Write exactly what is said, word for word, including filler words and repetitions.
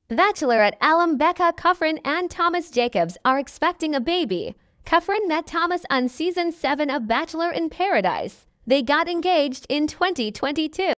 Bachelorette Alum, Becca, Kufrin, and Thomas Jacobs are expecting a baby. Kufrin met Thomas on season seven of Bachelor in Paradise. They got engaged in twenty twenty-two.